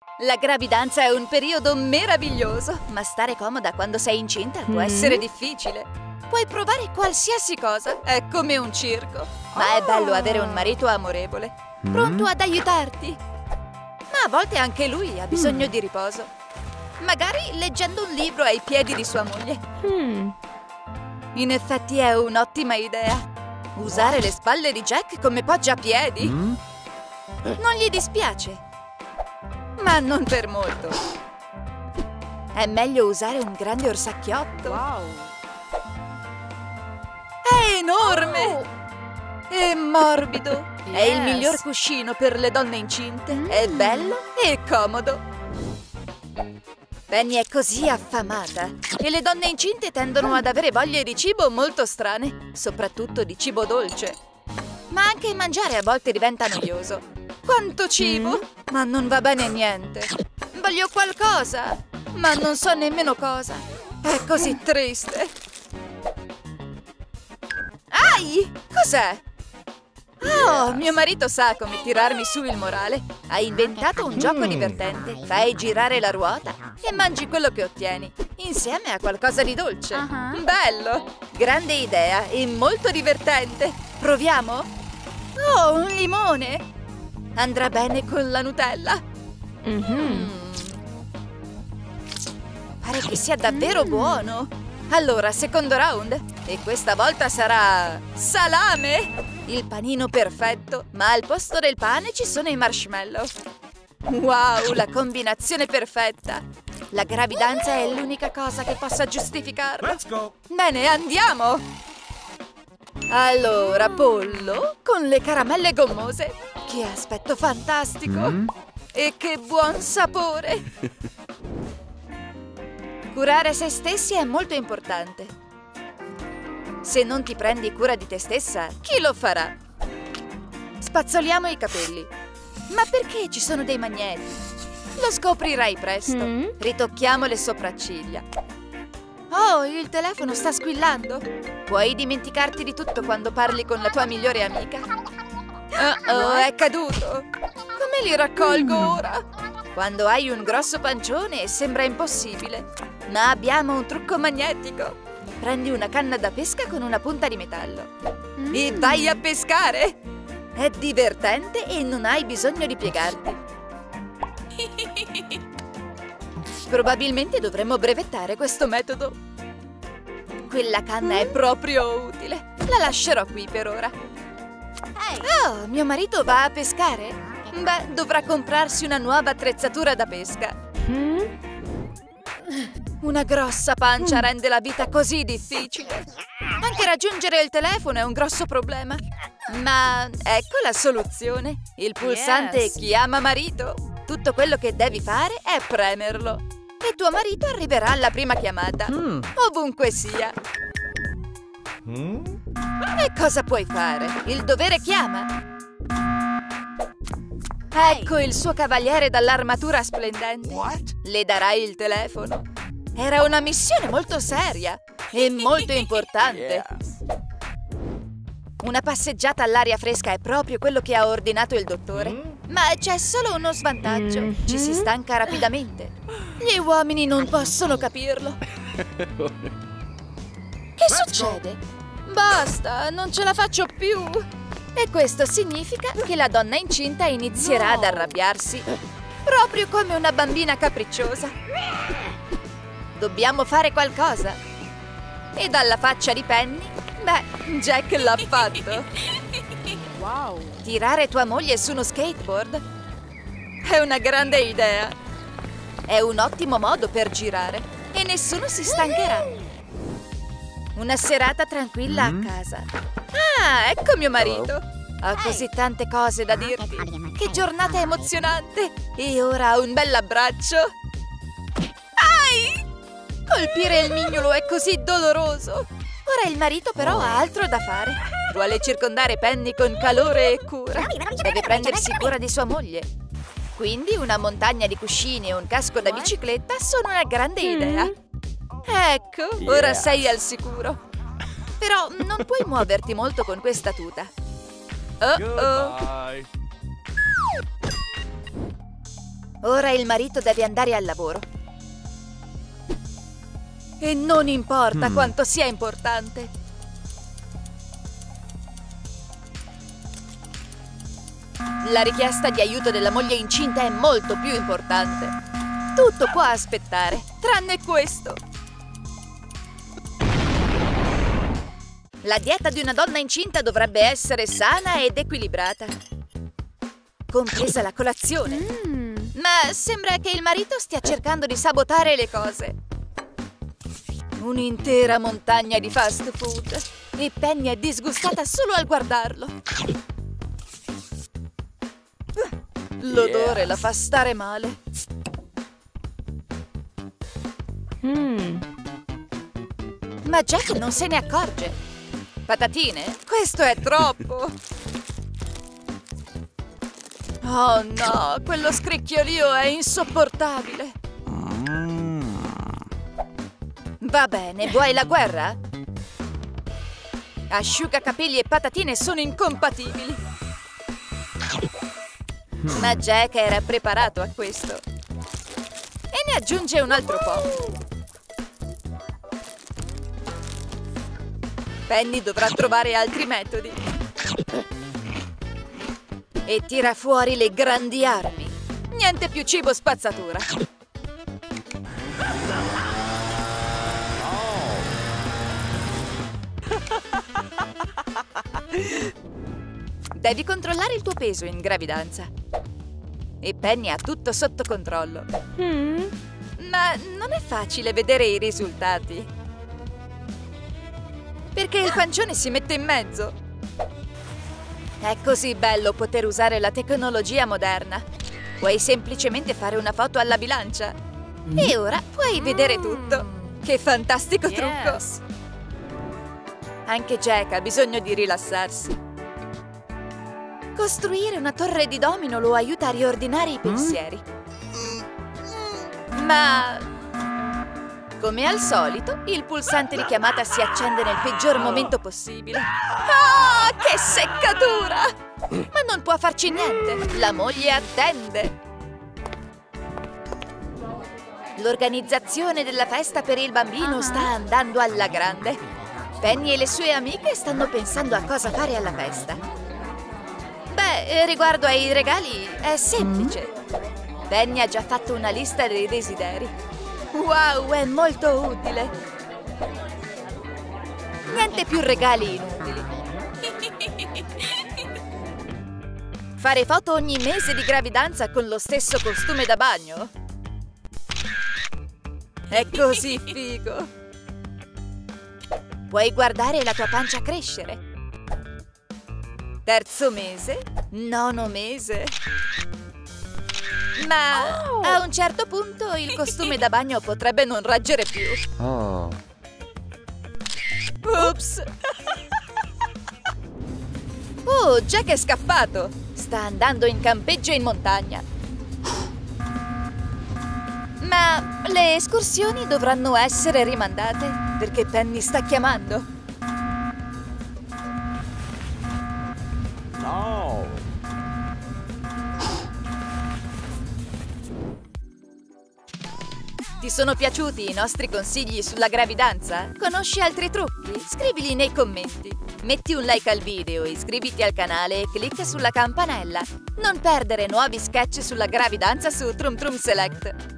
La gravidanza è un periodo meraviglioso, ma stare comoda quando sei incinta può essere difficile. Puoi provare qualsiasi cosa, è come un circo. Ma è bello avere un marito amorevole, pronto ad aiutarti. Ma a volte anche lui ha bisogno di riposo. Magari leggendo un libro ai piedi di sua moglie. In effetti è un'ottima idea. Usare le spalle di Jack come poggiapiedi. Non gli dispiace. Ma non per molto. È meglio usare un grande orsacchiotto. È enorme! E morbido. È il miglior cuscino per le donne incinte. È bello e comodo. Penny è così affamata e le donne incinte tendono ad avere voglie di cibo molto strane, soprattutto di cibo dolce. Ma anche mangiare a volte diventa noioso. Quanto cibo! Ma non va bene niente. Voglio qualcosa, ma non so nemmeno cosa. È così triste. Ai! Cos'è? Oh, mio marito sa come tirarmi su il morale. Ha inventato un gioco divertente. Fai girare la ruota e mangi quello che ottieni, insieme a qualcosa di dolce. Bello! Grande idea e molto divertente. Proviamo? Oh, un limone! Andrà bene con la Nutella. Pare che sia davvero buono. Allora, secondo round. E questa volta sarà salame! Il panino perfetto, ma al posto del pane ci sono i marshmallow. Wow, la combinazione perfetta! La gravidanza è l'unica cosa che possa giustificarlo. Let's go! Bene, andiamo! Allora, pollo con le caramelle gommose. Che aspetto fantastico! E che buon sapore! Curare se stessi è molto importante. Se non ti prendi cura di te stessa, chi lo farà? Spazzoliamo i capelli. Ma perché ci sono dei magneti? Lo scoprirai presto. Ritocchiamo le sopracciglia. Oh, il telefono sta squillando. Puoi dimenticarti di tutto quando parli con la tua migliore amica. Oh, è caduto. Come li raccolgo ora? Quando hai un grosso pancione sembra impossibile. Ma abbiamo un trucco magnetico. Prendi una canna da pesca con una punta di metallo e vai a pescare! È divertente e non hai bisogno di piegarti. Probabilmente dovremmo brevettare questo metodo. Quella canna è proprio utile. La lascerò qui per ora. Oh, mio marito va a pescare? Beh, dovrà comprarsi una nuova attrezzatura da pesca. Una grossa pancia rende la vita così difficile. Anche raggiungere il telefono è un grosso problema. Ma ecco la soluzione. Il pulsante chiama marito. Tutto quello che devi fare è premerlo. E tuo marito arriverà alla prima chiamata, ovunque sia. E cosa puoi fare? Il dovere chiama. Ecco il suo cavaliere dall'armatura splendente. Le darai il telefono. Era una missione molto seria e molto importante. Una passeggiata all'aria fresca è proprio quello che ha ordinato il dottore. Ma c'è solo uno svantaggio. Ci si stanca rapidamente. Gli uomini non possono capirlo. Che succede? Basta, non ce la faccio più. E questo significa che la donna incinta inizierà ad arrabbiarsi. Proprio come una bambina capricciosa. Dobbiamo fare qualcosa. E dalla faccia di Penny, beh, Jack l'ha fatto. Wow. Tirare tua moglie su uno skateboard? È una grande idea. È un ottimo modo per girare e nessuno si stancherà. Una serata tranquilla a casa. Ah, ecco mio marito. Ho così tante cose da dirti. Che giornata emozionante. E ora un bell'abbraccio. Ai! Colpire il mignolo è così doloroso. Ora il marito però ha altro da fare. Vuole circondare Penny con calore e cura. Deve prendersi cura di sua moglie. Quindi una montagna di cuscini e un casco da bicicletta sono una grande idea. Ecco, ora sei al sicuro. Però non puoi muoverti molto con questa tuta. Oh. Ora il marito deve andare al lavoro. E non importa quanto sia importante. La richiesta di aiuto della moglie incinta è molto più importante. Tutto può aspettare, tranne questo. La dieta di una donna incinta dovrebbe essere sana ed equilibrata, compresa la colazione. Ma sembra che il marito stia cercando di sabotare le cose. Un'intera montagna di fast food e Penny è disgustata solo al guardarlo. L'odore la fa stare male. Ma Jack non se ne accorge. Patatine? Questo è troppo! Oh no, quello scricchiolio è insopportabile. Va bene, vuoi la guerra? Asciugacapelli e patatine sono incompatibili. Ma Jack era preparato a questo. E ne aggiunge un altro po'. Penny dovrà trovare altri metodi. E tira fuori le grandi armi. Niente più cibo spazzatura. Devi controllare il tuo peso in gravidanza. E Penny ha tutto sotto controllo. Ma non è facile vedere i risultati. Perché il pancione si mette in mezzo. È così bello poter usare la tecnologia moderna. Puoi semplicemente fare una foto alla bilancia. E ora puoi vedere tutto. Che fantastico trucco! Anche Jack ha bisogno di rilassarsi. Costruire una torre di domino lo aiuta a riordinare i pensieri. Ma, come al solito, il pulsante di chiamata si accende nel peggior momento possibile. Ah, che seccatura! Ma non può farci niente, la moglie attende. L'organizzazione della festa per il bambino sta andando alla grande. Penny e le sue amiche stanno pensando a cosa fare alla festa. Beh, riguardo ai regali è semplice. Penny ha già fatto una lista dei desideri. Wow, è molto utile. Niente più regali inutili. Fare foto ogni mese di gravidanza con lo stesso costume da bagno? È così figo. Puoi guardare la tua pancia crescere. Terzo mese, nono mese. Ma a un certo punto il costume da bagno potrebbe non reggere più. Ops! Oh, Jack è scappato! Sta andando in campeggio in montagna. Ma le escursioni dovranno essere rimandate perché Penny sta chiamando. Ti sono piaciuti i nostri consigli sulla gravidanza? Conosci altri trucchi? Scrivili nei commenti. Metti un like al video, iscriviti al canale e clicca sulla campanella. Non perdere nuovi sketch sulla gravidanza su Trum Trum Select.